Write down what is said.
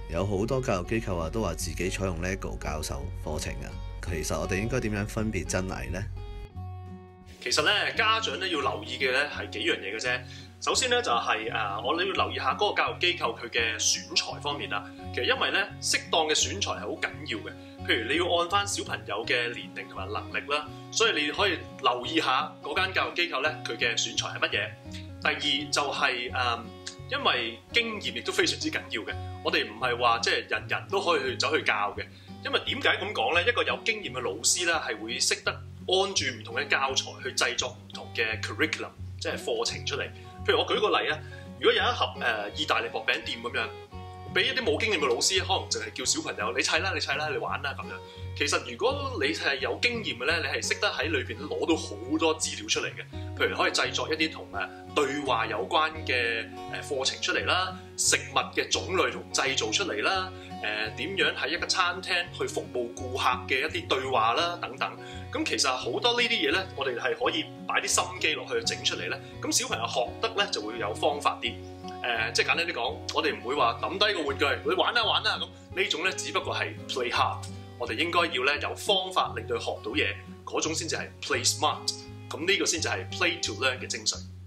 有好多教育機構都話自己採用 LEGO 教授課程啊。其實我哋應該點樣分別真偽呢？ 其實咧，家長咧要留意嘅咧係幾樣嘢嘅啫。首先咧就係我哋要留意下嗰個教育機構佢嘅選材方面啦。其實因為咧適當嘅選材係好緊要嘅。譬如你要按翻小朋友嘅年齡同埋能力啦，所以你可以留意下嗰間教育機構咧佢嘅選材係乜嘢。第二就係因為經驗亦都非常之緊要嘅。我哋唔係話即係人人都可以走去教嘅。因為點解咁講咧？一個有經驗嘅老師咧係會識得按住唔同嘅教材去製作唔同嘅 curriculum， 即係課程出嚟。譬如我舉個例啊，如果有一盒意大利薄餅店咁樣，俾一啲冇經驗嘅老師，可能淨係叫小朋友你砌啦、你砌啦、你玩啦咁樣。其實如果你係有經驗嘅咧，你係識得喺裏邊攞到好多資料出嚟嘅。譬如可以製作一啲同對話有關嘅課程出嚟啦，食物嘅種類同製造出嚟啦，點樣喺一個餐廳去服務顧客嘅一啲對話啦等等。咁其實好多呢啲嘢咧，我哋係可以擺啲心機落去整出嚟咧。咁小朋友學得咧就會有方法啲。即係簡單啲講，我哋唔會話抌低個玩具，你玩啦玩啦咁。呢種咧只不過係 play hard。我哋應該要咧有方法令到佢學到嘢，嗰種先至係 play smart。咁呢個先至係 play to learn 嘅精髓。